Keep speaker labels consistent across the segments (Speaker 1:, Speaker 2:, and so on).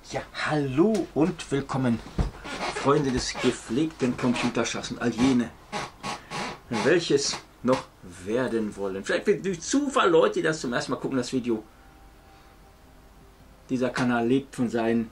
Speaker 1: Ja, hallo und willkommen, Freunde des gepflegten Computerschaffens, all jene, welches noch werden wollen. Vielleicht durch Zufall Leute, die das zum ersten Mal gucken, das Video. Dieser Kanal lebt von seinen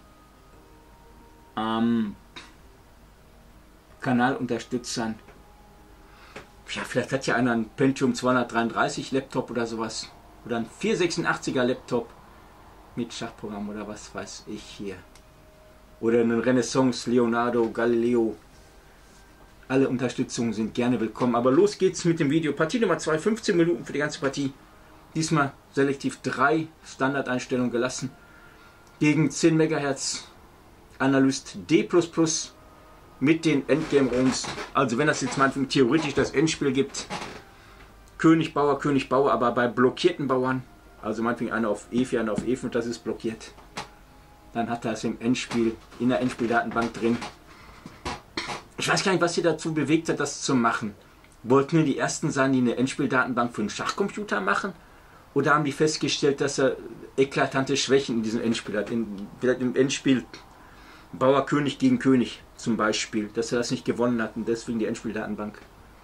Speaker 1: Kanalunterstützern. Ja, vielleicht hat ja einer einen Pentium 233 Laptop oder sowas. Oder einen 486er Laptop mit Schachprogramm oder was weiß ich hier. Oder einen Renaissance, Leonardo, Galileo. Alle Unterstützungen sind gerne willkommen. Aber los geht's mit dem Video. Partie Nummer 2, 15 Minuten für die ganze Partie. Diesmal selektiv 3 Standardeinstellungen gelassen. Gegen 10 MHz Analyst D++ mit den Endgame-ROMs. Also wenn das jetzt mal theoretisch das Endspiel gibt, König, Bauer, aber bei blockierten Bauern, also meinetwegen einer auf E4, einer auf E5, das ist blockiert, dann hat er es im Endspiel, in der Endspieldatenbank drin. Ich weiß gar nicht, was sie dazu bewegt hat, das zu machen. Wollten wir die Ersten sein, die eine Endspieldatenbank für einen Schachcomputer machen? Oder haben die festgestellt, dass er eklatante Schwächen in diesem Endspiel hat? Vielleicht im Endspiel Bauer König gegen König zum Beispiel, dass er das nicht gewonnen hat und deswegen die Endspieldatenbank.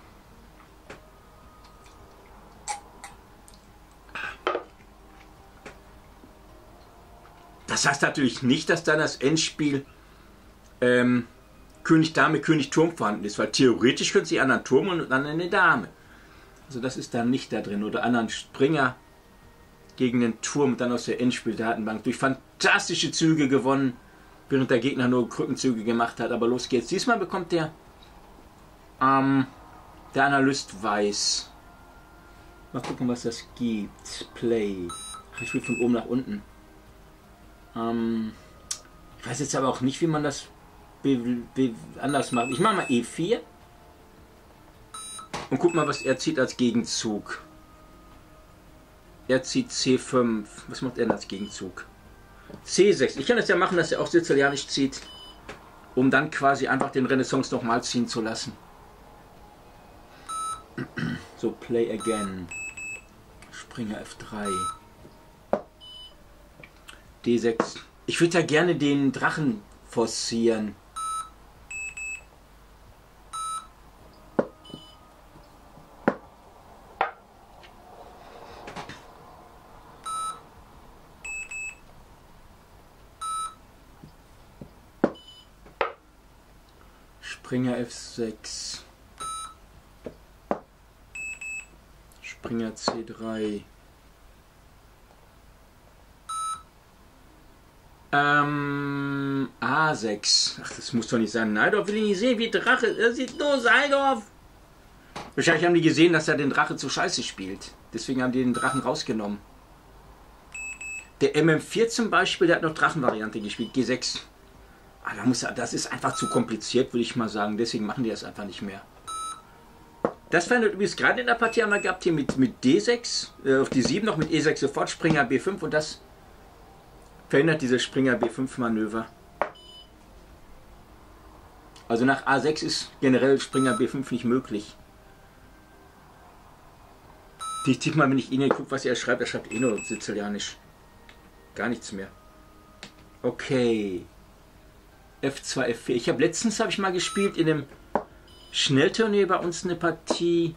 Speaker 1: Das heißt natürlich nicht, dass dann das Endspiel König Dame, König Turm vorhanden ist, weil theoretisch können sie einen Turm und dann eine Dame. Also das ist dann nicht da drin. Oder anderen Springer gegen den Turm dann aus der Endspieldatenbank durch fantastische Züge gewonnen, während der Gegner nur Krückenzüge gemacht hat. Aber los geht's. Diesmal bekommt der Analyst weiß. Mal gucken, was das gibt. Play. Ich spiele von oben nach unten. Ich weiß jetzt aber auch nicht, wie man das anders macht. Ich mache mal E4 und guck mal, was er zieht als Gegenzug. Er zieht C5. Was macht er denn als Gegenzug? C6. Ich kann das ja machen, dass er auch Sizilianisch zieht, um dann quasi einfach den Renaissance nochmal ziehen zu lassen. So, play again. Springer F3. D6. Ich würde ja gerne den Drachen forcieren. Springer F6. Springer C3. A6. Ach, das muss doch nicht sein. Neidorf will ich nicht sehen, wie Drache. Er sieht nur Seidorf. Wahrscheinlich haben die gesehen, dass er den Drache zu scheiße spielt. Deswegen haben die den Drachen rausgenommen. Der MM4 zum Beispiel, der hat noch Drachenvariante gespielt. G6. Aber das ist einfach zu kompliziert, würde ich mal sagen. Deswegen machen die das einfach nicht mehr. Das verändert übrigens gerade in der Partie haben wir gehabt hier mit D6. Auf die 7 noch mit E6 sofort. Springer B5 und das verhindert diese Springer B5 Manöver. Also nach A6 ist generell Springer B5 nicht möglich. Ich tippe mal, wenn ich Ihnen gucke, was er schreibt eh nur Sizilianisch. Gar nichts mehr. Okay. F2, F4. Ich habe letztens mal gespielt in einem Schnellturnier bei uns eine Partie.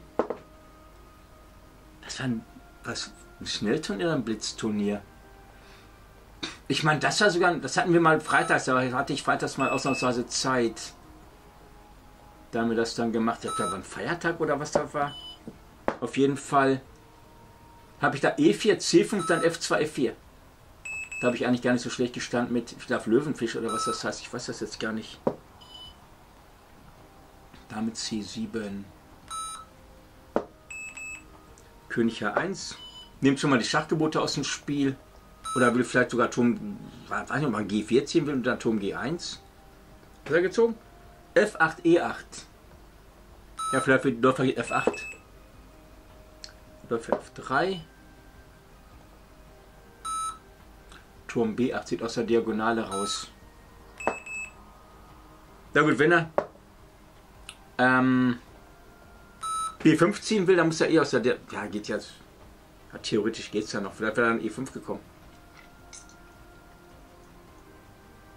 Speaker 1: Das war ein Schnellturnier oder ein Blitzturnier? Ich meine, das war sogar, das hatten wir mal freitags, aber hatte ich freitags mal ausnahmsweise Zeit. Da haben wir das dann gemacht. Ich glaube, da war ein Feiertag oder was da war. Auf jeden Fall habe ich da E4, C5, dann F2, F4. Da habe ich eigentlich gar nicht so schlecht gestanden mit, ich glaube, Löwenfisch oder was das heißt. Ich weiß das jetzt gar nicht. Damit C7. König H1. Nehmt schon mal die Schachgebote aus dem Spiel. Oder will vielleicht sogar Turm, weiß nicht, ob man G4 ziehen will und dann Turm G1. Ist er gezogen? F8, E8. Ja, vielleicht wird Läufer F8. Läufer F3. Turm B8 sieht aus der Diagonale raus. Na gut, wenn er B5 ziehen will, dann muss er eh aus der... Ja, geht jetzt. Ja, theoretisch geht es ja noch. Vielleicht wäre dann E5 gekommen.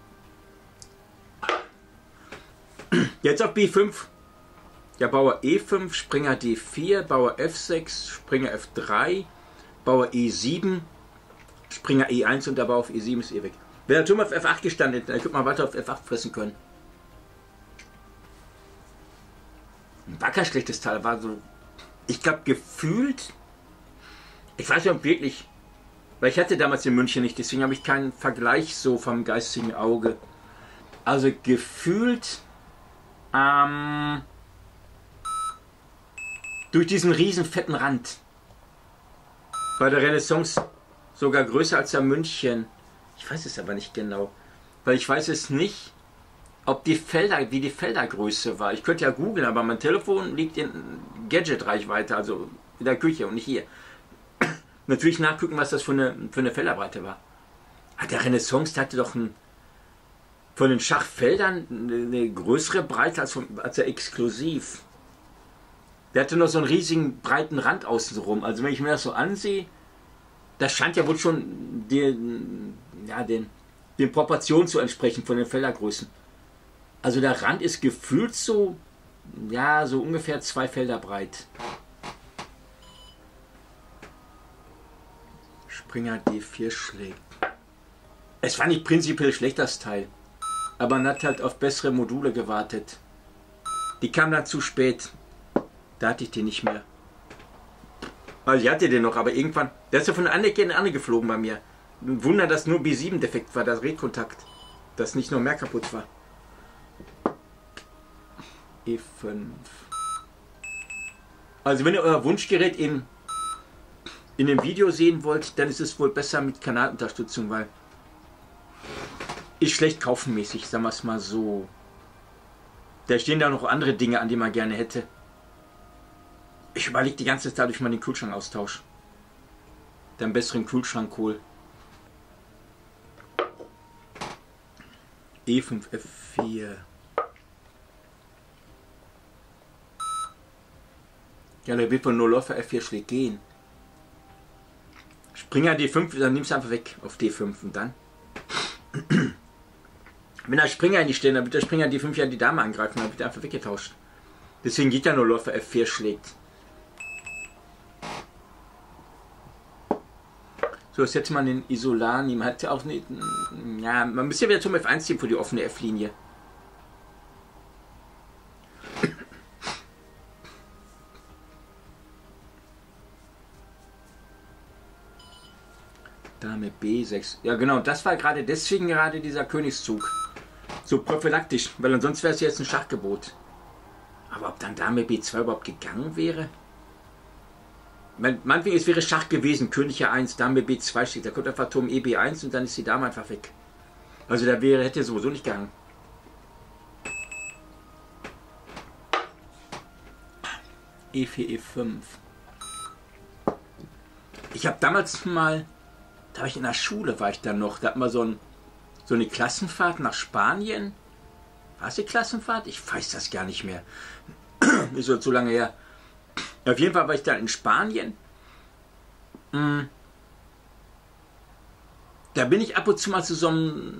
Speaker 1: Jetzt auf B5. Ja, Bauer E5, Springer D4, Bauer F6, Springer F3, Bauer E7, Springer E1 und der Bauer auf E7 ist weg. Wäre der Turm auf F8 gestanden, dann könnte man weiter auf F8 fressen können. War kein schlechtes Teil, war so, ich glaube gefühlt, ich weiß nicht ob wirklich, weil ich hatte damals in München nicht, deswegen habe ich keinen Vergleich so vom geistigen Auge. Also gefühlt, durch diesen riesen fetten Rand. Bei der Renaissance sogar größer als der München. Ich weiß es aber nicht genau. Weil ich weiß es nicht, ob die Felder, wie die Feldergröße war. Ich könnte ja googeln, aber mein Telefon liegt in Gadget-Reichweite, also in der Küche und nicht hier. Natürlich nachgucken, was das für eine Felderbreite war. Der Renaissance, der hatte doch von den Schachfeldern eine größere Breite als der Exklusiv. Der hatte noch so einen riesigen breiten Rand außenrum. Also wenn ich mir das so ansehe, das scheint ja wohl schon den Proportionen zu entsprechen von den Feldergrößen. Also der Rand ist gefühlt so, ja, so ungefähr 2 Felder breit. Springer D4 schlägt. Es war nicht prinzipiell schlecht, das Teil. Aber man hat halt auf bessere Module gewartet. Die kamen dann zu spät. Da hatte ich den nicht mehr. Also ich hatte den noch, aber irgendwann... Der ist ja von der eine Ecke in die andere geflogen bei mir. Ein Wunder, dass nur B7 defekt war, das Redkontakt. Dass nicht noch mehr kaputt war. E5. Also wenn ihr euer Wunschgerät in dem Video sehen wollt, dann ist es wohl besser mit Kanalunterstützung, weil ist schlecht kaufenmäßig, sagen wir es mal so. Da stehen da noch andere Dinge an, die man gerne hätte. Ich überlege die ganze Zeit, ob ich mal den Kühlschrank austausche. Den besseren Kühlschrank hol. E5, F4. Ja, der will von nur Läufer F4 schlägt gehen. Springer D5, dann nimmst du einfach weg auf D5 und dann. Wenn der Springer nicht stehen, dann wird der Springer D5 ja die Dame angreifen, dann wird er einfach weggetauscht. Deswegen geht ja nur Läufer F4 schlägt. So, jetzt hätte man den Isolani, man hat ja auch nicht. Ja, man müsste ja wieder zum F1 ziehen für die offene F-Linie. Dame B6. Ja genau, das war gerade deswegen gerade dieser Königszug. So prophylaktisch, weil ansonsten wäre es jetzt ein Schachgebot. Aber ob dann Dame B2 überhaupt gegangen wäre? Meinetwegen, es wäre Schach gewesen, König A1, Dame B2 steht, da kommt einfach Turm EB1 und dann ist die Dame einfach weg. Also da hätte sowieso nicht gegangen. E4, E5. Ich habe damals mal, da war ich in der Schule, war ich dann noch, da hatten wir so eine Klassenfahrt nach Spanien. War es die Klassenfahrt? Ich weiß das gar nicht mehr. Ist so lange her. Auf jeden Fall war ich da in Spanien. Da bin ich ab und zu mal zu so einem...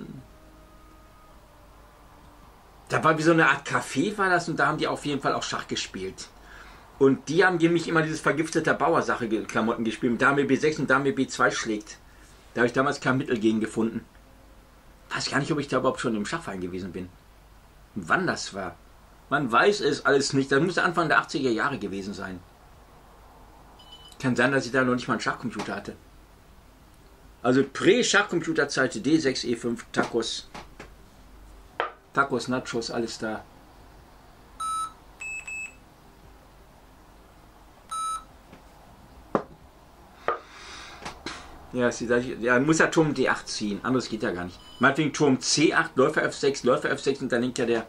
Speaker 1: Da war wie so eine Art Café war das und da haben die auf jeden Fall auch Schach gespielt. Und die haben nämlich immer dieses vergiftete Bauersache-Klamotten gespielt. Mit Dame B6 und Dame B2 schlägt. Da habe ich damals kein Mittel gegen gefunden. Weiß gar nicht, ob ich da überhaupt schon im Schachverein gewesen bin. Und wann das war. Man weiß es alles nicht. Das muss Anfang der 80er Jahre gewesen sein. Kann sein, dass ich da noch nicht mal einen Schachcomputer hatte. Also Prä-Schachcomputerzeit, D6, E5, Tacos. Tacos, Nachos, alles da. Ja, muss ja Turm D8 ziehen. Anderes geht ja gar nicht. Meinetwegen Turm C8, Läufer F6 und dann linkt ja der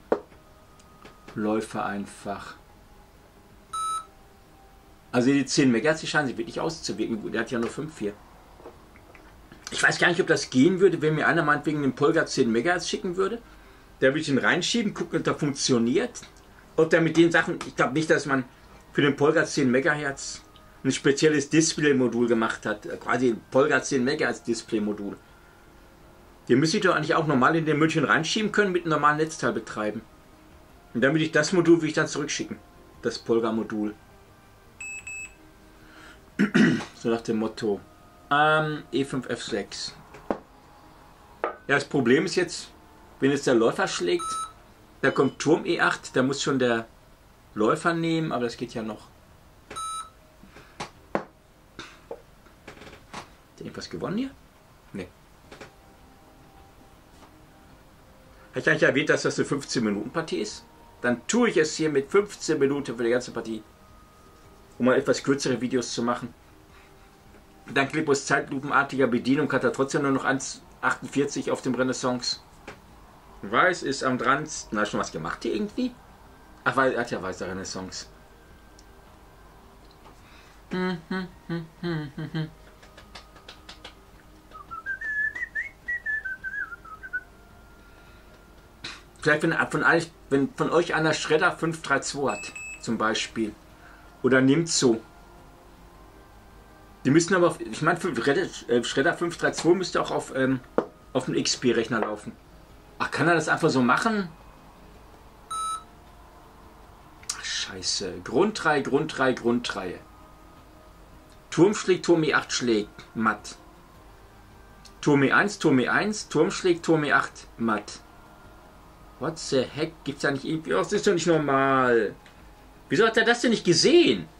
Speaker 1: Läufer einfach. Also die 10 MHz, die scheinen sich wirklich auszuwirken. Gut, der hat ja nur 5,4. Ich weiß gar nicht, ob das gehen würde, wenn mir einer meinetwegen den Polgar 10 MHz schicken würde. Da würde ich ihn reinschieben, gucken, ob der funktioniert. Und dann mit den Sachen, ich glaube nicht, dass man für den Polgar 10 MHz ein spezielles Display-Modul gemacht hat. Quasi ein Polgar 10 MHz Display-Modul. Den müsste ich doch eigentlich auch normal in den München reinschieben können, mit einem normalen Netzteil betreiben. Und damit ich das Modul will ich dann zurückschicken. Das Polgar-Modul. So nach dem Motto. E5, F6. Ja, das Problem ist jetzt, wenn jetzt der Läufer schlägt, da kommt Turm E8, da muss schon der Läufer nehmen, aber das geht ja noch. Hat der irgendwas gewonnen hier? Nee. Habe ich eigentlich erwähnt, dass das eine 15-Minuten-Partie ist? Dann tue ich es hier mit 15 Minuten für die ganze Partie. Um mal etwas kürzere Videos zu machen. Dank Lippos zeitlupenartiger Bedienung hat er trotzdem nur noch 1,48 auf dem Renaissance. Weiß ist am dran. Na, schon was gemacht hier irgendwie? Ach, weil er hat ja weiße Renaissance. Vielleicht wenn von euch einer Schredder 532 hat, zum Beispiel. Oder nimmt so. Die müssen aber, ich meine, Schredder 532 müsste auch auf dem XP-Rechner laufen. Ach, kann er das einfach so machen? Ach, scheiße. Grundreihe, Grundreihe, Grundreihe. Turm schlägt, Turm E8 schlägt, matt. Turm E1, Turm E1, Turm schlägt, Turm E8, matt. What the heck? Gibt's da nicht irgendwie... Oh, das ist doch nicht normal. Wieso hat er das denn nicht gesehen?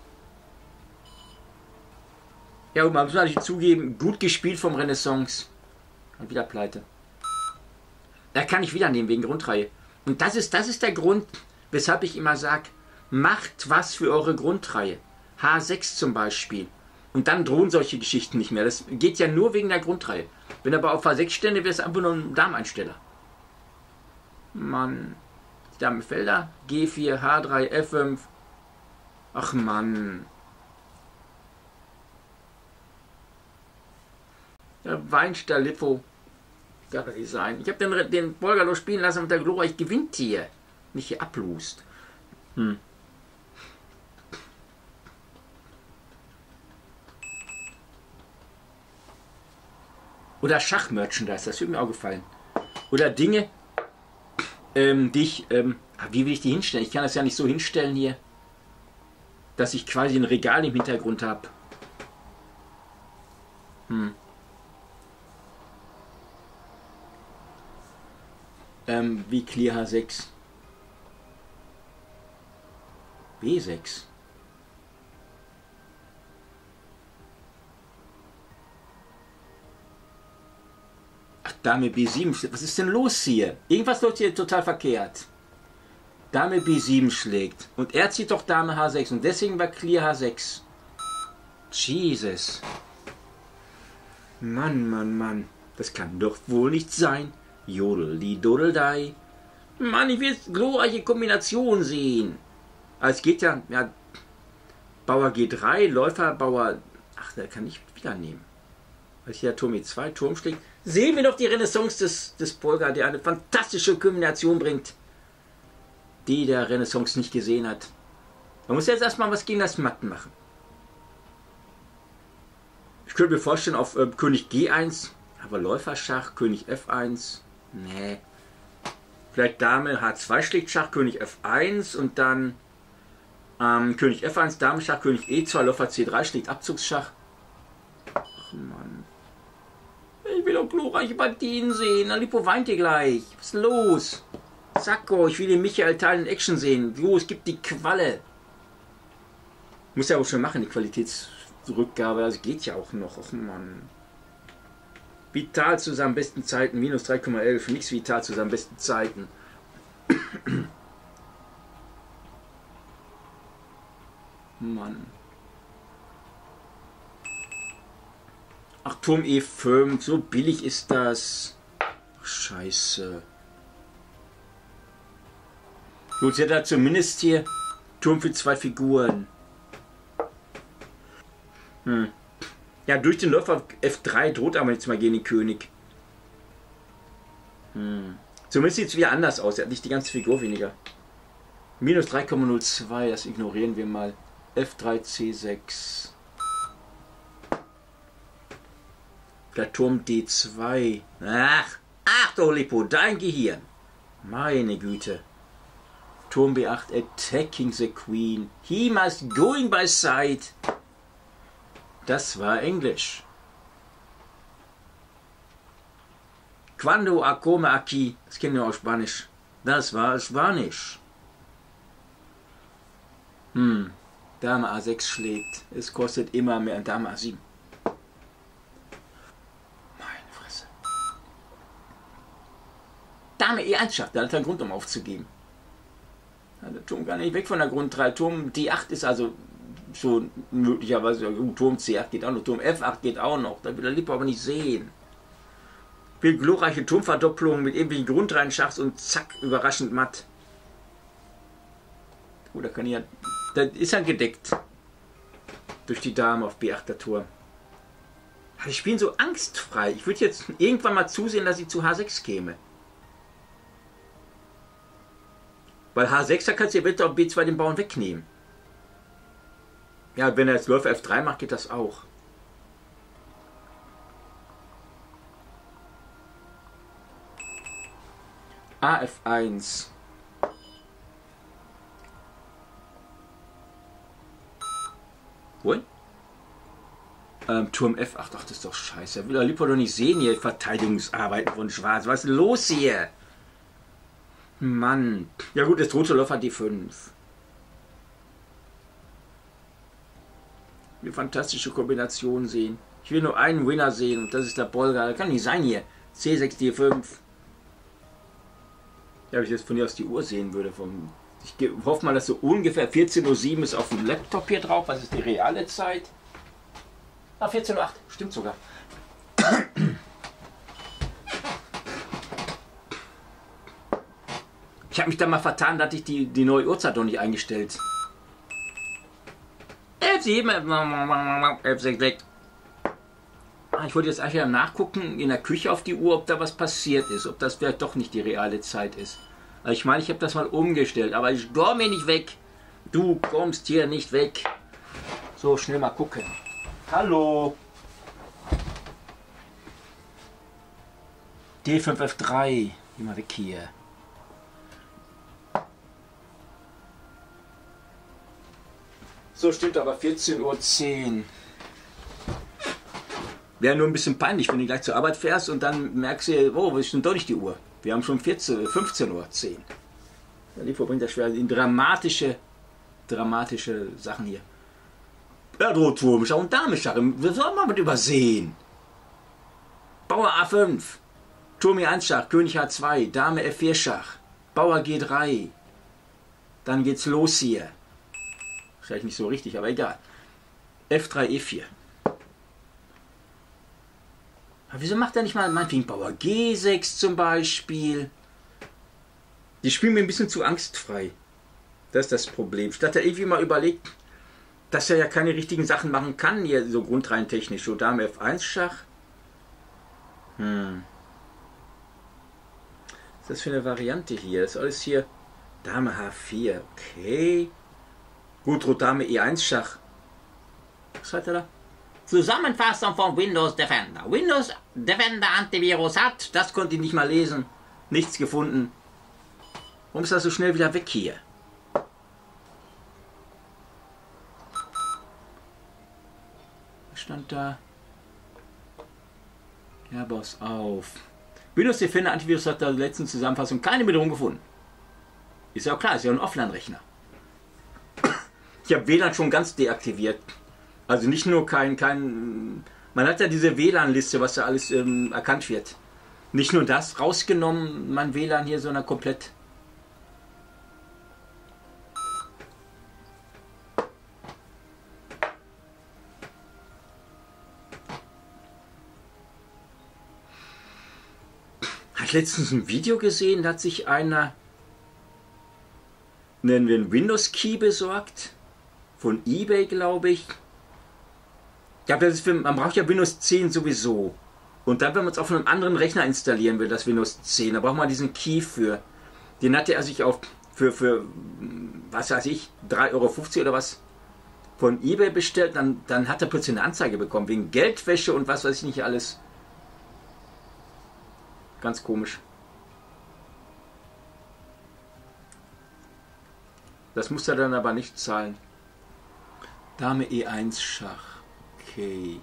Speaker 1: Ja, und man muss natürlich zugeben, gut gespielt vom Renaissance. Und wieder pleite. Da kann ich wieder nehmen, wegen Grundreihe. Und das ist der Grund, weshalb ich immer sage, macht was für eure Grundreihe. H6 zum Beispiel. Und dann drohen solche Geschichten nicht mehr. Das geht ja nur wegen der Grundreihe. Wenn aber auf H6 stände, wäre es einfach nur ein Darmeinsteller. Mann. Dame Felder. G4, H3, F5. Ach Mann. Der Weinster Lippo. Kann doch nicht sein. Ich habe den Polgar spielen lassen und der glorreich gewinnt hier. Nicht hier ablust. Oder Schachmerchandise, das würde mir auch gefallen. Oder Dinge, die ich, wie will ich die hinstellen? Ich kann das ja nicht so hinstellen hier, dass ich quasi ein Regal im Hintergrund habe. Wie Clear H6. B6. Ach, Dame B7. Was ist denn los hier? Irgendwas läuft hier total verkehrt. Dame B7 schlägt. Und er zieht doch Dame H6. Und deswegen war Clear H6. Jesus. Mann, Mann, Mann. Das kann doch wohl nicht sein. Jodel, Dodeldei. Mann, ich will jetzt glorreiche Kombination sehen. Aber es geht ja, Bauer G3, Läufer, Bauer. Ach, da kann ich wieder nehmen. Weil hier Turm E2, Turm schlägt. Sehen wir doch die Renaissance des Polgar, der eine fantastische Kombination bringt, die der Renaissance nicht gesehen hat. Man muss jetzt erstmal was gegen das Matten machen. Ich könnte mir vorstellen, auf König G1, aber Läuferschach, König F1. Nee. Vielleicht Dame H2 schlägt Schach, König F1 und dann König F1, Dame Schach, König E2, Läufer C3 schlägt Abzugsschach. Ach Mann. Ich will doch glorreiche Partien sehen. Alipo weint ihr gleich. Was ist los? Sacko, ich will den Michael Teil in Action sehen. Los, gib die Qualle. Muss ja auch schon machen, die Qualitätsrückgabe. Das geht ja auch noch. Ach Mann. Vital zu seinen besten Zeiten, minus 3,11. Nichts Vital zu seinen besten Zeiten. Mann. Ach, Turm E5. So billig ist das. Ach, Scheiße. Gut, sie hat da zumindest hier Turm für 2 Figuren. Ja, durch den Läufer F3 droht aber jetzt mal gegen den König. Zumindest sieht es wieder anders aus. Er hat nicht die ganze Figur weniger. Minus 3,02, das ignorieren wir mal. F3, C6. Der Turm D2. Ach du Lipo, dein Gehirn. Meine Güte. Turm B8, attacking the Queen. He must going by side. Das war Englisch. Cuando a come aquí. Das kennen wir auch Spanisch. Das war Spanisch. Dame A6 schlägt. Es kostet immer mehr. Dame A7. Meine Fresse. Dame E1 schafft. Da hat er einen Grund, um aufzugeben. Ja, der Turm gar nicht weg von der Grund 3. Turm D8 ist also schon möglicherweise. Turm C8 geht auch noch. Turm F8 geht auch noch. Da will der Lippe aber nicht sehen. Will glorreiche Turmverdopplung mit irgendwelchen Grundreihen Schachs und zack, überraschend matt. Oh, da kann ich ja. Da ist er gedeckt. Durch die Dame auf B8er Turm. Die spielen so angstfrei. Ich würde jetzt irgendwann mal zusehen, dass ich zu H6 käme. Weil H6, da kannst du eventuell auf B2 den Bauern wegnehmen. Ja, wenn er jetzt Läufer F3 macht, geht das auch. AF1. Wohin? Turm F8. Ach, das ist doch scheiße. Will der Lippe doch nicht sehen hier. Verteidigungsarbeiten von Schwarz. Was ist los hier? Mann. Ja gut, das rote Läufer D5. Eine fantastische Kombination sehen. Ich will nur einen Winner sehen und das ist der Bolger. Das kann nicht sein hier. C6, D5. Ja, wenn ich jetzt von hier aus die Uhr sehen würde. Ich hoffe mal, dass so ungefähr 14:07 Uhr ist auf dem Laptop hier drauf. Was ist die reale Zeit? Ah, 14:08 Uhr. Stimmt sogar. Ich habe mich da mal vertan, da hatte ich die neue Uhrzeit noch nicht eingestellt. F7, F6 weg. Ich wollte jetzt einfach nachgucken in der Küche auf die Uhr, ob da was passiert ist. Ob das vielleicht doch nicht die reale Zeit ist. Also ich meine, ich habe das mal umgestellt, aber ich komme hier nicht weg. Du kommst hier nicht weg. So, schnell mal gucken. Hallo. D5, F3. Geh mal weg hier. So, stimmt aber 14:10 Uhr. Wäre nur ein bisschen peinlich, wenn du gleich zur Arbeit fährst und dann merkst du, oh, was ist denn doch nicht die Uhr? Wir haben schon 15:10 Uhr. Der Liefer bringt das schwer in dramatische Sachen hier. Ja, Turmschach und Dameschach. Was soll man mit übersehen? Bauer A5. Turm E1 Schach, König H2, Dame F4 Schach, Bauer G3. Dann geht's los hier. Vielleicht nicht so richtig, aber egal. F3, E4. Aber wieso macht er nicht mal meinetwegen Bauer G6 zum Beispiel? Die spielen mir ein bisschen zu angstfrei. Das ist das Problem. Statt er irgendwie mal überlegt, dass er ja keine richtigen Sachen machen kann, hier so grundreintechnisch. So Dame F1 Schach. Was ist das für eine Variante hier? Das ist alles hier. Dame H4, okay. Gut, Rot Dame E1 Schach. Was hat er da? Zusammenfassung von Windows Defender. Windows Defender Antivirus hat, das konnte ich nicht mal lesen. Nichts gefunden. Warum ist das so schnell wieder weg hier? Was stand da? Ja, Boss auf. Windows Defender Antivirus hat in der letzten Zusammenfassung keine Änderung gefunden. Ist ja auch klar, ist ja ein Offline-Rechner. Ich habe WLAN schon ganz deaktiviert. Also nicht nur man hat ja diese WLAN-Liste, was da alles erkannt wird. Nicht nur das rausgenommen, mein WLAN hier, sondern komplett. Habe ich letztens ein Video gesehen, da hat sich einer, nennen wir einen Windows Key besorgt. Von eBay, glaube ich. Ja, man braucht ja Windows 10 sowieso. Und dann, wenn man es auf einem anderen Rechner installieren will, das Windows 10, da braucht man diesen Key für. Den hatte er sich auch für was weiß ich, 3,50 € oder was von eBay bestellt. Dann hat er plötzlich eine Anzeige bekommen, wegen Geldwäsche und was weiß ich nicht alles. Ganz komisch. Das muss er dann aber nicht zahlen. Dame E1 Schach. Okay.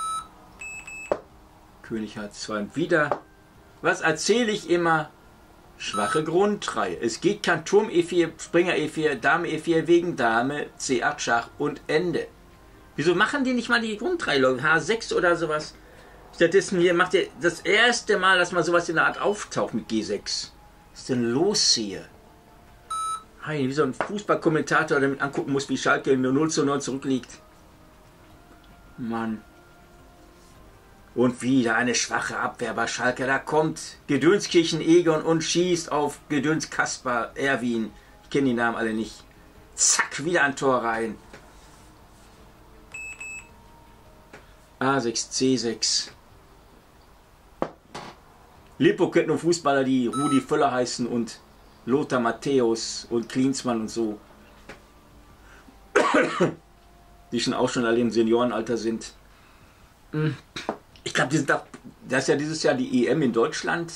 Speaker 1: König H2 und wieder. Was erzähle ich immer? Schwache Grundreihe. Es geht kein Turm E4, Springer E4, Dame E4 wegen Dame, C8 Schach und Ende. Wieso machen die nicht mal die Grundreihe? H6 oder sowas? Stattdessen hier macht ihr das erste Mal, dass mal sowas in der Art auftaucht mit G6. Was ist denn los hier? Hey, wie so ein Fußballkommentator, der mit angucken muss, wie Schalke 0:9 zurückliegt. Mann. Und wieder eine schwache Abwehr bei Schalke. Da kommt Gedönskirchen Egon und schießt auf Gedöns Kaspar Erwin. Ich kenne die Namen alle nicht. Zack, wieder ein Tor rein. A6, C6. Lippo kennt nur Fußballer, die Rudi Völler heißen und Lothar Matthäus und Klinsmann und so. Die schon auch schon alle im Seniorenalter sind. Ich glaube, das ist ja dieses Jahr die EM in Deutschland.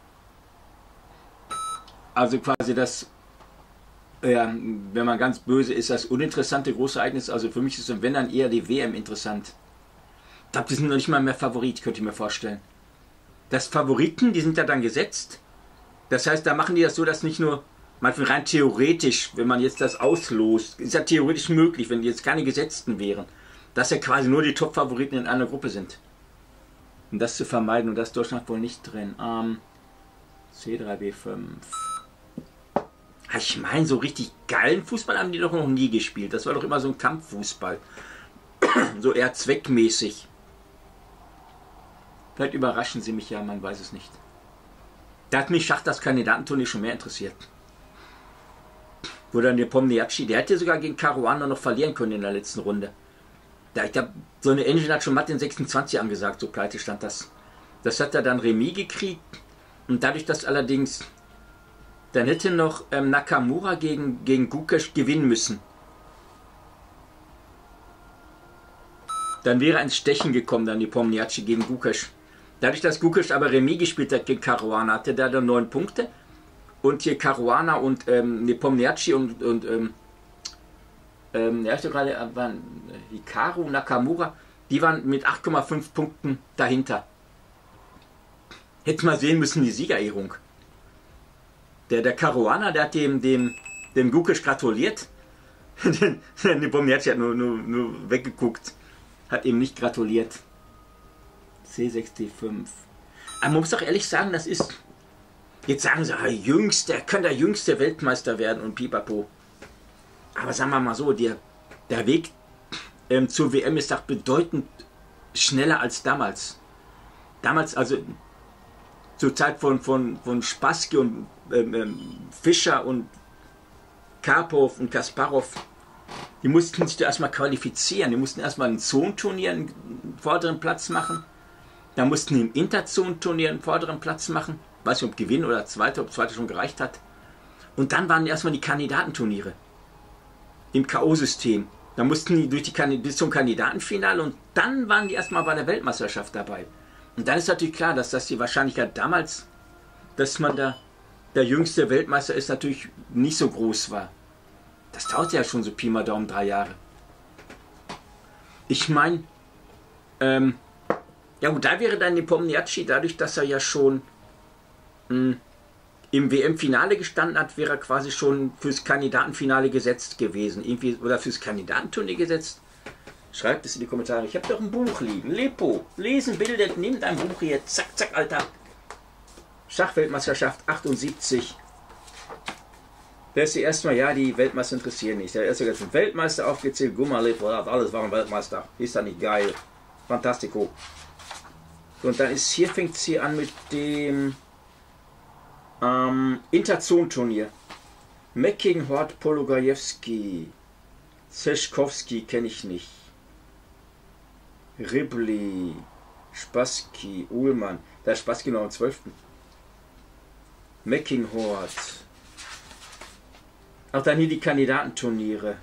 Speaker 1: Also quasi das, wenn man ganz böse ist, das uninteressante große Ereignis. Also für mich ist es, wenn dann eher die WM interessant. Ich glaube, die sind noch nicht mal mehr Favorit, könnte ich mir vorstellen. Das Favoriten, die sind ja dann gesetzt. Das heißt, da machen die das so, dass nicht nur, manchmal rein theoretisch, wenn man jetzt das auslost, ist ja theoretisch möglich, wenn die jetzt keine Gesetzten wären, dass ja quasi nur die Top-Favoriten in einer Gruppe sind. Um das zu vermeiden, und das ist Deutschland wohl nicht drin. C3, B5. Ich meine, so richtig geilen Fußball haben die doch noch nie gespielt. Das war doch immer so ein Kampffußball. So eher zweckmäßig. Vielleicht überraschen sie mich ja, man weiß es nicht. Da hat mich Schach das Kandidatenturnier schon mehr interessiert. Wo dann der Pomniachtchi, der hätte sogar gegen Caruana noch verlieren können in der letzten Runde. Ich glaube, so eine Engine hat schon matt den 26 angesagt, so pleite stand das. Das hat er dann Remis gekriegt. Und dadurch, dass allerdings, dann hätte noch Nakamura gegen Gukesh gewinnen müssen. Dann wäre ein Stechen gekommen, dann die Pomniachtchi gegen Gukesh. Dadurch, dass Gukesh aber Remis gespielt hat gegen Caruana, hatte der dann 9 Punkte. Und hier Caruana und Pomniachtchi und ja, gerade waren Hikaru, Nakamura, die waren mit 8,5 Punkten dahinter. Hätte mal sehen müssen, die Siegerehrung. Der Caruana, der hat dem Gukesh gratuliert. Der Pomniachtchi hat nur weggeguckt. Hat ihm nicht gratuliert. C6, D5. Aber man muss doch ehrlich sagen, das ist... Jetzt sagen sie, kann der jüngste Weltmeister werden und pipapo. Aber sagen wir mal so, der Weg zur WM ist doch bedeutend schneller als damals. Damals, also zur Zeit von Spassky und Fischer und Karpov und Kasparov, die mussten sich da erstmal qualifizieren. Die mussten erstmal ein Zonenturnier einen vorderen Platz machen. Da mussten die im Interzonenturnier einen vorderen Platz machen. Weiß nicht, ob gewinnen oder ob zweite schon gereicht hat. Und dann waren erstmal die Kandidatenturniere. Im K.O.-System. Da mussten die bis zum Kandidatenfinale und dann waren die erstmal bei der Weltmeisterschaft dabei. Und dann ist natürlich klar, dass das die Wahrscheinlichkeit damals, dass man da der jüngste Weltmeister ist, natürlich nicht so groß war. Das dauert ja schon so Pi mal Daumen 3 Jahre. Ich meine, ja gut, da wäre dann die Pomniachtchi, dadurch, dass er ja schon im WM-Finale gestanden hat, wäre er quasi schon fürs Kandidatenfinale gesetzt gewesen. Irgendwie, oder fürs Kandidatenturnier gesetzt. Schreibt es in die Kommentare. Ich habe doch ein Buch liegen. Lepo, lesen, bildet, nimm dein Buch hier. Zack, zack, Alter. Schachweltmeisterschaft 78. Wer ist die erstmal? Ja, die Weltmeister interessieren nicht. Der erste jetzt Weltmeister aufgezählt. Gummerlepo, alles waren Weltmeister. Ist da nicht geil. Fantastico. Und dann ist hier, fängt es hier an mit dem Interzonenturnier. Mecking, Hort, Pologajewski. Zeschkowski kenne ich nicht. Ribli, Spassky, Uhlmann. Da ist Spassky noch am 12. Mecking, Hort. Auch dann hier die Kandidatenturniere.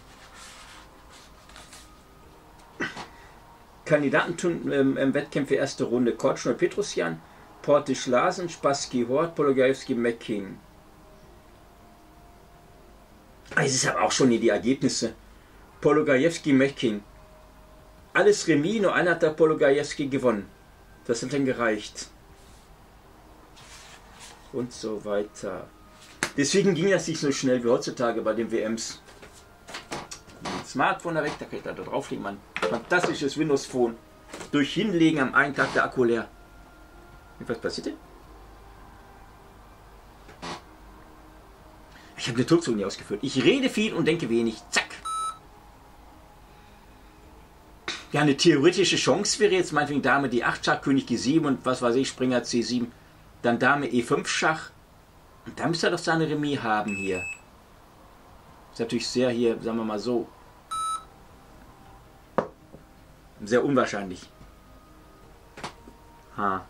Speaker 1: Wettkämpfe erste Runde. Kortschner, Petrosjan, Portisch, Larsen, Spassky, Hort, Pologajewski, Mecking. Es ist aber auch schon hier die Ergebnisse. Pologajewski, Mechking. Alles Remis, nur einer hat der Pologajewski gewonnen. Das hat dann gereicht. Und so weiter. Deswegen ging das nicht so schnell wie heutzutage bei den WMs. Ein Smartphone da weg, da kann ich da drauflegen, Mann. Fantastisches Windows Phone. Durch Hinlegen am einen Tag der Akku leer. Was passiert denn? Ich habe eine Turkzone nie ausgeführt. Ich rede viel und denke wenig. Zack. Ja, eine theoretische Chance wäre jetzt meinetwegen Dame D8 Schach, König G7 und was weiß ich, Springer C7. Dann Dame E5 Schach. Und da müsste er doch seine Remis haben hier. Ist natürlich sehr hier, sagen wir mal so, sehr unwahrscheinlich. Ha.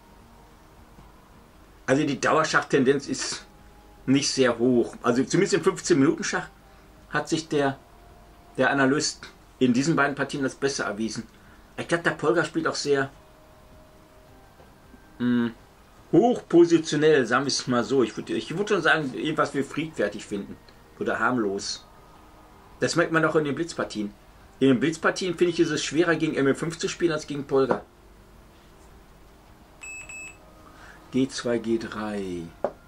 Speaker 1: Also die Dauerschachtendenz ist nicht sehr hoch. Also zumindest im 15-Minuten-Schach hat sich der Analyst in diesen beiden Partien als besser erwiesen. Ich glaube, der Polgar spielt auch sehr hochpositionell, sagen wir es mal so. Ich würde schon sagen, irgendwas wir friedfertig finden. Oder harmlos. Das merkt man auch in den Blitzpartien. In den Blitzpartien finde ich, ist es schwerer gegen ML5 zu spielen als gegen Polgar. G2, G3.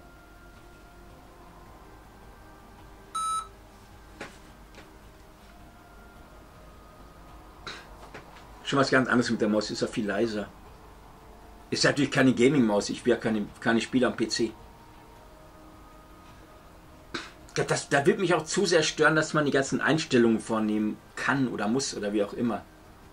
Speaker 1: Schon was ganz anderes mit der Maus, ist ja viel leiser. Ist natürlich keine Gaming-Maus, ich will ja keine Spiele am PC. Da wird mich auch zu sehr stören, dass man die ganzen Einstellungen vornehmen kann oder muss oder wie auch immer.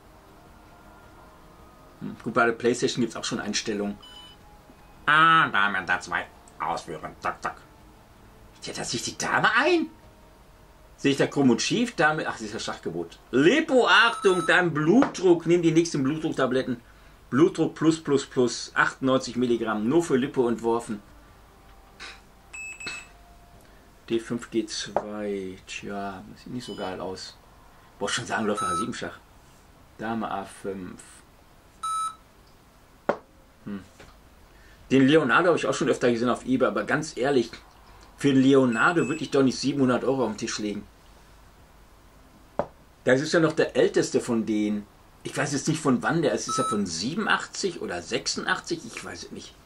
Speaker 1: Gut, bei der PlayStation gibt es auch schon Einstellungen. Dame da 2 ausführen, zack, zack. Ja, da sehe ich die Dame ein. Sehe ich da krumm und schief? Dame, ach, das ist ja Schachgebot. Lipo, Achtung, dein Blutdruck, nimm die nächsten Blutdrucktabletten. Blutdruck plus, 98 Milligramm, nur für Lipo entworfen. D5, G2, tja, sieht nicht so geil aus. Boah, schon sagen, Läufer H7 Schach. Dame A5. Den Leonardo habe ich auch schon öfter gesehen auf eBay, aber ganz ehrlich, für den Leonardo würde ich doch nicht 700 Euro auf den Tisch legen. Das ist ja noch der älteste von denen. Ich weiß jetzt nicht von wann der ist. Ist er von 87 oder 86? Ich weiß es nicht.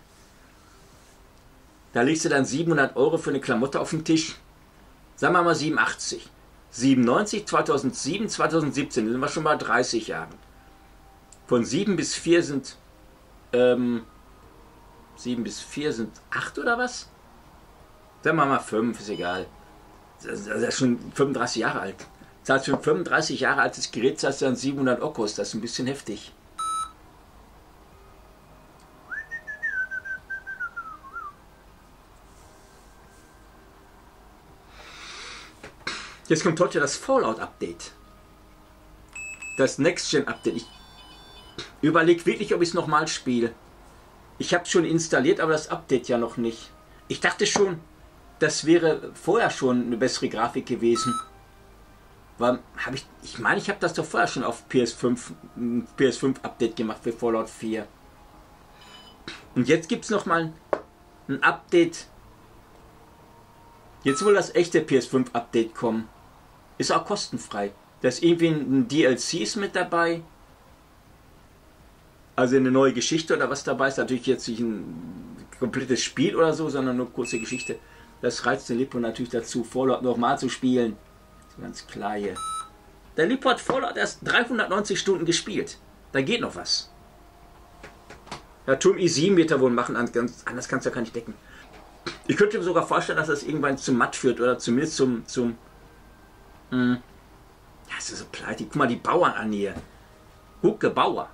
Speaker 1: Da legst du dann 700 Euro für eine Klamotte auf den Tisch. Sagen wir mal 87. 97, 2007, 2017. Da sind wir schon mal 30 Jahren. Von 7 bis 4 sind 7 bis 4 sind 8 oder was? Sagen wir mal 5, ist egal. Das ist schon 35 Jahre alt. Das heißt, für ein 35 Jahre altes Gerät zahlst du dann 700 Okos. Das ist ein bisschen heftig. Jetzt kommt heute das Fallout-Update. Das Next-Gen-Update. Ich überlege wirklich, ob ich es nochmal spiele. Ich habe es schon installiert, aber das Update ja noch nicht. Ich dachte schon, das wäre vorher schon eine bessere Grafik gewesen. Weil ich meine, ich habe das doch vorher schon auf PS5, ein PS5-Update gemacht für Fallout 4. Und jetzt gibt es nochmal ein Update. Jetzt will das echte PS5-Update kommen. Ist auch kostenfrei. Da ist irgendwie ein DLC mit dabei. Also eine neue Geschichte oder was dabei ist. Natürlich jetzt nicht ein komplettes Spiel oder so, sondern nur kurze Geschichte. Das reizt den Lipo natürlich dazu, Fallout nochmal zu spielen. Ganz klar hier. Der Lipo hat Fallout erst 390 Stunden gespielt. Da geht noch was. Ja, Turm I7 wird er wohl machen, anders kannst du ja gar nicht decken. Ich könnte mir sogar vorstellen, dass das irgendwann zum Matt führt oder zumindest zum ja, es ist so pleite. Guck mal die Bauern an hier. Hucke Bauer.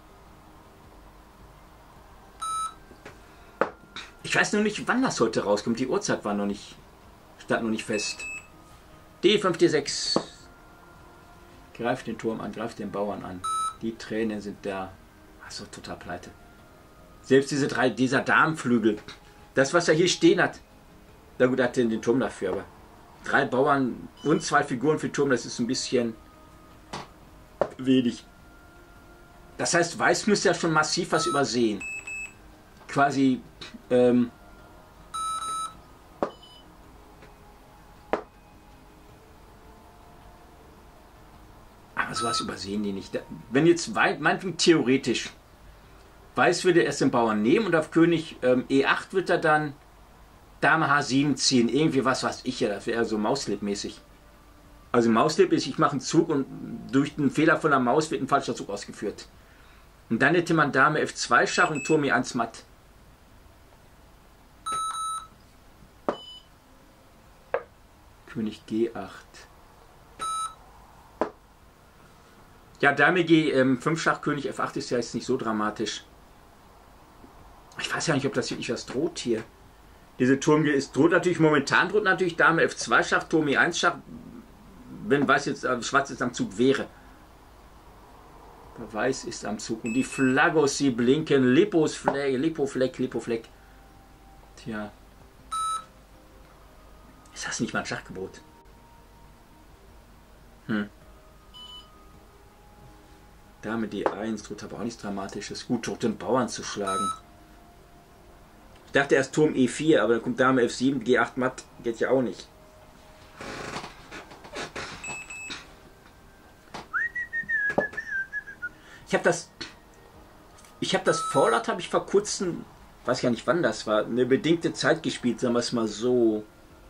Speaker 1: Ich weiß nur nicht, wann das heute rauskommt. Die Uhrzeit war stand noch nicht fest. D5, D6. Greift den Turm an, greift den Bauern an. Die Tränen sind da. Achso, total pleite. Selbst dieser Darmflügel. Das, was er hier stehen hat. Na gut, er hat den Turm dafür, aber 3 Bauern und 2 Figuren für Turm, das ist ein bisschen wenig. Das heißt, Weiß müsste ja schon massiv was übersehen. Quasi, sowas übersehen die nicht. Wenn jetzt meinetwegen theoretisch Weiß würde erst den Bauern nehmen und auf König E8 wird er dann Dame H7 ziehen. Irgendwie was weiß ich ja, das wäre so Mauslip-mäßig. Also Mauslip ist, ich mache einen Zug und durch den Fehler von der Maus wird ein falscher Zug ausgeführt. Und dann hätte man Dame F2 Schach und Turm E1 matt. König G8. Ja, Dame G5 Schach, König F8 ist ja jetzt nicht so dramatisch. Ich weiß ja nicht, ob das wirklich was droht hier. Diese Turm droht natürlich momentan, droht natürlich Dame F2 Schach, Turm E1 Schach, wenn Weiß jetzt, Schwarz jetzt am Zug wäre. Weiß ist am Zug und die Flaggos, sie blinken, Lipofleck. Tja. Ist das nicht mal ein Schachgebot? Dame D1 droht aber auch nichts Dramatisches. Gut, droht den Bauern zu schlagen. Ich dachte erst Turm E4, aber dann kommt Dame F7, G8 matt, geht ja auch nicht. Ich habe das Fallout habe ich vor kurzem, weiß ja nicht wann das war, eine bedingte Zeit gespielt, sagen wir es mal so.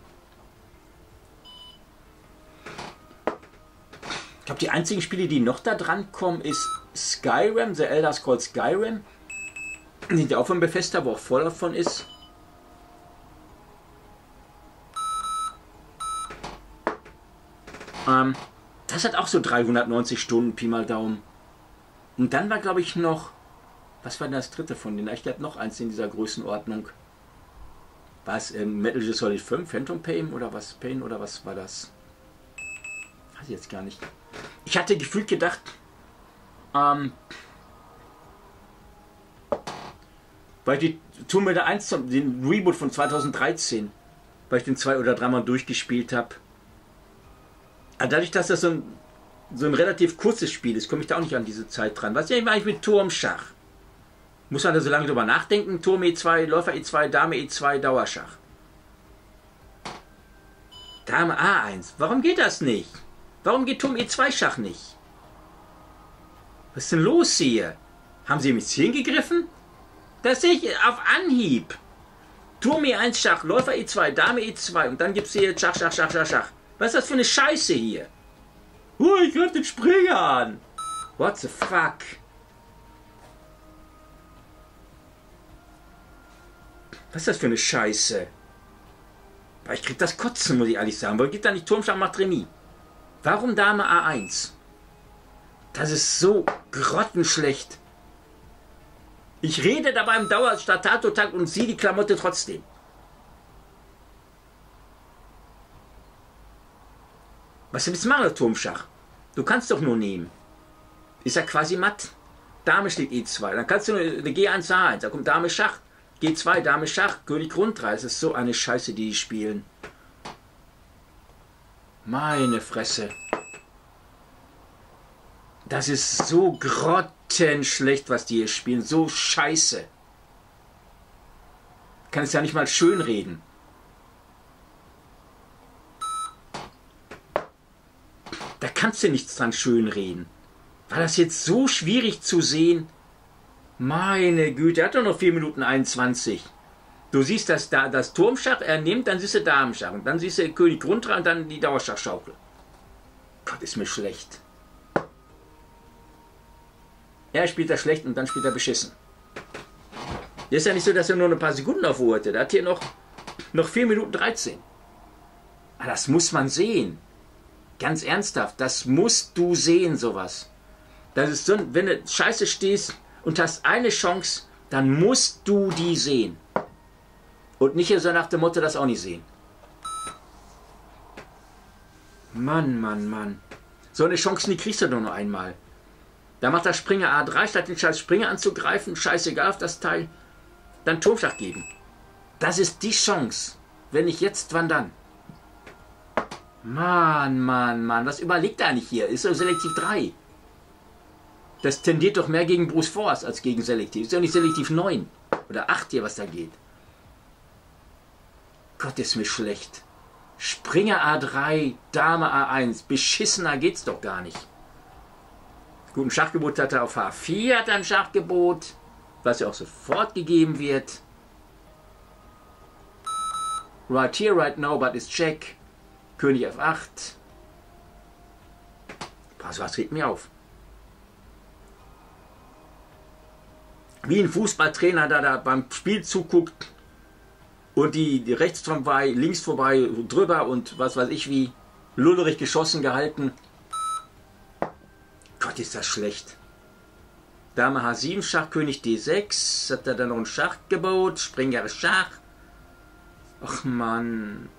Speaker 1: Ich glaube, die einzigen Spiele, die noch da dran kommen, ist Skyrim, The Elder Scrolls Skyrim. Die sind ja auch von Bethesda, wo auch Fallout von ist. Das hat auch so 390 Stunden, Pi mal Daumen. Und dann war, glaube ich, noch... Was war denn das dritte von denen? Ich glaube, noch eins in dieser Größenordnung. War es Metal Gear Solid 5, Phantom Pain oder was? Pain oder was war das? Weiß ich jetzt gar nicht. Ich hatte gefühlt gedacht, weil ich die Tomb Raider 1, den Reboot von 2013, weil ich den 2 oder 3 Mal durchgespielt habe. Dadurch, dass das so ein relativ kurzes Spiel ist, komme ich da auch nicht an diese Zeit dran. Was ist eigentlich mit Turmschach? Muss man da so lange drüber nachdenken? Turm E2, Läufer E2, Dame E2, Dauerschach. Dame A1. Warum geht das nicht? Warum geht Turm E2 Schach nicht? Was ist denn los hier? Haben Sie ihm ins Hirn gegriffen? Das sehe ich auf Anhieb. Turm E1 Schach, Läufer E2, Dame E2 und dann gibt es hier Schach. Was ist das für eine Scheiße hier? Ich greife den Springer an. What the fuck? Was ist das für eine Scheiße? Ich krieg das Kotzen, muss ich ehrlich sagen. Warum geht da nicht Turmschach macht Remis? Warum Dame A1? Das ist so grottenschlecht. Ich rede dabei im Dauer-Staccato-Takt und ziehe die Klamotte trotzdem. Was willst du machen, das Turmschach? Du kannst doch nur nehmen. Ist ja quasi matt. Dame schlägt E2. Dann kannst du eine G1 H1. Da kommt Dame Schach. G2, Dame Schach, König Grund 3. Das ist so eine Scheiße, die spielen. Meine Fresse. Das ist so grottenschlecht, was die hier spielen. So scheiße. Kann es ja nicht mal schön reden. Da kannst du nichts dran schön reden. War das jetzt so schwierig zu sehen? Meine Güte, er hat doch noch 4 Minuten 21. Du siehst das Turmschach, er nimmt, dann siehst du Damenschach. Und dann siehst du König Grund 3 und dann die Dauerschachschaukel. Gott, ist mir schlecht. Er spielt das schlecht und dann spielt er beschissen. Ist ja nicht so, dass er nur ein paar Sekunden auf Uhr hatte. Der hat hier noch 4 Minuten 13. Aber das muss man sehen. Ganz ernsthaft, das musst du sehen, sowas. Das ist so, wenn du scheiße stehst und hast eine Chance, dann musst du die sehen. Und nicht so nach dem Motto, das auch nicht sehen. Mann. So eine Chance, die kriegst du doch nur einmal. Da macht der Springer A3, statt den scheiß Springer anzugreifen, scheißegal auf das Teil, dann Turmschach geben. Das ist die Chance. Wenn nicht jetzt, wann dann? Mann, was überlegt er eigentlich hier? Ist doch Selektiv 3. Das tendiert doch mehr gegen Bruce Force als gegen Selektiv. Ist ja nicht Selektiv 9 oder 8 hier, was da geht. Gott, ist mir schlecht. Springer A3, Dame A1. Beschissener geht's doch gar nicht. Gut, ein Schachgebot hat er auf H4, hat er ein Schachgebot, was ja auch sofort gegeben wird. Right here, right now, but it's check. König F8. Was regt mir auf? Wie ein Fußballtrainer, der da beim Spiel zuguckt und die rechts vorbei, links vorbei, drüber und was weiß ich wie, lullerig geschossen gehalten. Gott, ist das schlecht. Dame H7, Schach, König D6. Hat er dann noch ein Schachgebot? Springer Schach. Ach Mann.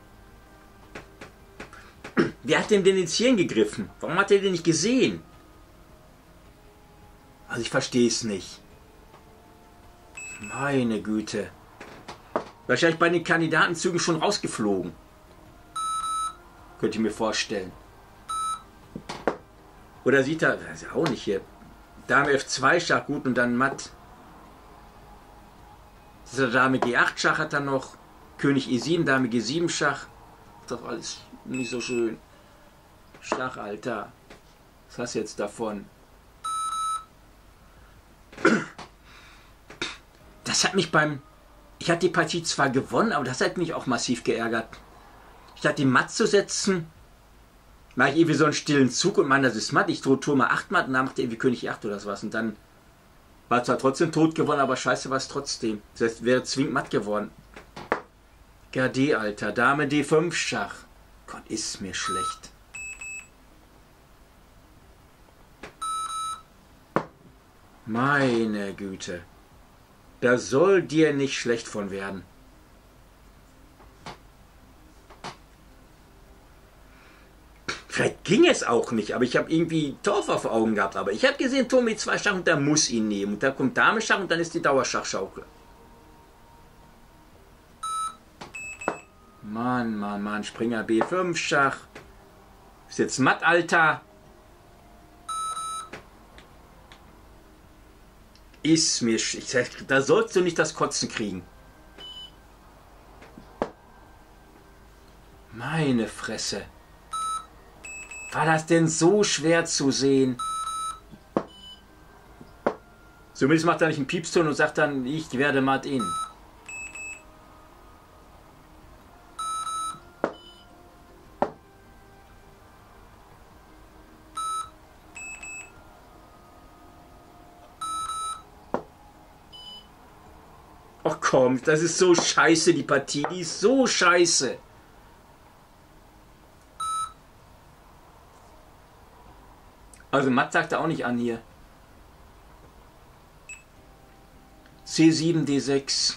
Speaker 1: Wer hat dem denn ins Hirn gegriffen? Warum hat er den nicht gesehen? Also ich verstehe es nicht. Meine Güte. Wahrscheinlich bei den Kandidatenzügen schon rausgeflogen. Könnte ich mir vorstellen. Oder sieht er, das ist ja auch nicht hier. Dame F2 Schach, gut, und dann matt. Das ist der Dame G8 Schach hat er noch. König E7, Dame G7 Schach. Ist doch alles nicht so schön. Schach, Alter. Was hast du jetzt davon? Das hat mich ich hatte die Partie zwar gewonnen, aber das hat mich auch massiv geärgert. Ich hatte die Matt zu setzen, mache ich irgendwie so einen stillen Zug und meine, das ist Matt. Ich drohe Turm 8 Matt und dann macht er irgendwie König 8 oder sowas. Und dann war zwar trotzdem tot gewonnen, aber scheiße war es trotzdem. Das heißt, wäre zwingend Matt geworden. Gardé, Alter. Dame D5 Schach. Gott, ist mir schlecht. Meine Güte. Da soll dir nicht schlecht von werden. Vielleicht ging es auch nicht, aber ich habe irgendwie Torf auf Augen gehabt. Aber ich habe gesehen, Turm E2 Schach und der muss ihn nehmen. Und da kommt Dame Schach und dann ist die Dauerschachschaukel. Mann, Mann, Mann. Springer B5 Schach. Ist jetzt matt, Alter. Ist mir... Da sollst du nicht das Kotzen kriegen. Meine Fresse. War das denn so schwer zu sehen? Zumindest macht er nicht einen Piepston und sagt dann, ich werde matt in. Ach komm, das ist so scheiße, die Partie. Die ist so scheiße. Also Matt sagt er auch nicht an hier. C7, D6.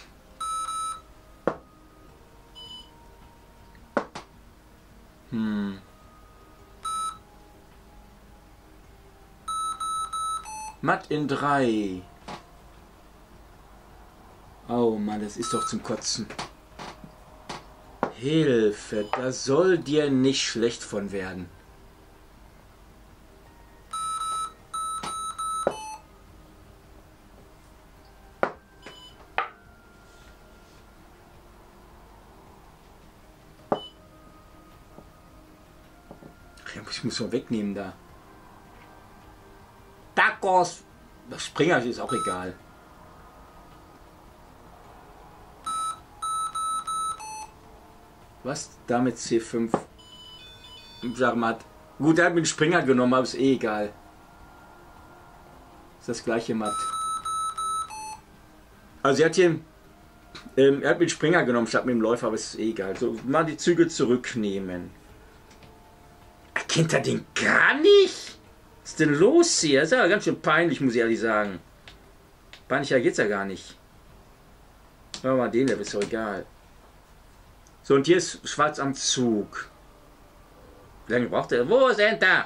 Speaker 1: Matt in 3. Oh Mann, das ist doch zum Kotzen. Hilfe, da soll dir nicht schlecht von werden. Ich muss mal wegnehmen da. Tacos! Das Springer ist auch egal. Was? Damit C5. Sag mal. Gut, er hat mit dem Springer genommen, aber ist eh egal. Ist das gleiche Matt. Also er hat hier. Er hat mit dem Springer genommen statt mit dem Läufer, aber ist eh egal. So, mal die Züge zurücknehmen. Kennt er den gar nicht? Was ist denn los hier? Das ist ja ganz schön peinlich, muss ich ehrlich sagen. Peinlicher geht's ja gar nicht. Machen wir mal den, der ist doch egal. So, und hier ist Schwarz am Zug. Wie lange braucht er? Wo ist Enter?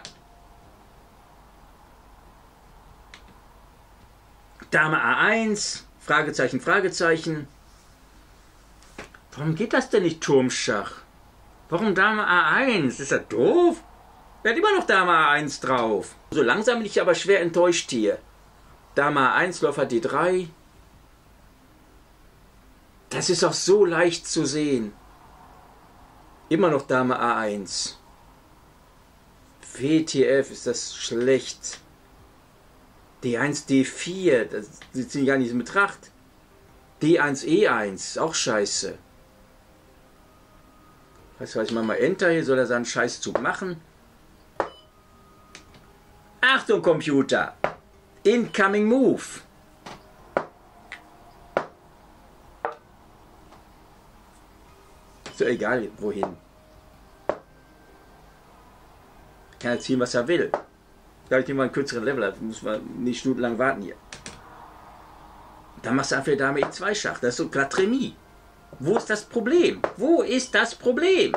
Speaker 1: Dame A1. Fragezeichen, Fragezeichen. Warum geht das denn nicht Turmschach? Warum Dame A1? Ist das doof? Er hat immer noch Dame A1 drauf. So langsam bin ich aber schwer enttäuscht hier. Dame A1, Läufer D3. Das ist auch so leicht zu sehen. Immer noch Dame A1. WTF, ist das schlecht. D1, D4, das sind gar nicht in Betracht. D1, E1, auch scheiße. Weißt du, ich mache mal Enter, hier soll er seinen Scheißzug machen. Achtung, Computer! Incoming Move! Ist doch egal, wohin. Kann er ziehen, was er will. Da ich immer einen kürzeren Level habe, muss man nicht stundenlang warten hier. Dann machst du einfach Dame E2 Schach. Das ist so glatt Remis. Wo ist das Problem? Wo ist das Problem?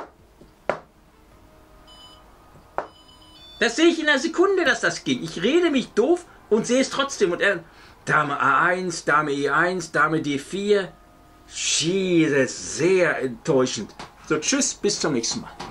Speaker 1: Das sehe ich in einer Sekunde, dass das ging. Ich rede mich doof und sehe es trotzdem. Und er, Dame A1, Dame E1, Dame D4. Das ist sehr enttäuschend. So, tschüss, bis zum nächsten Mal.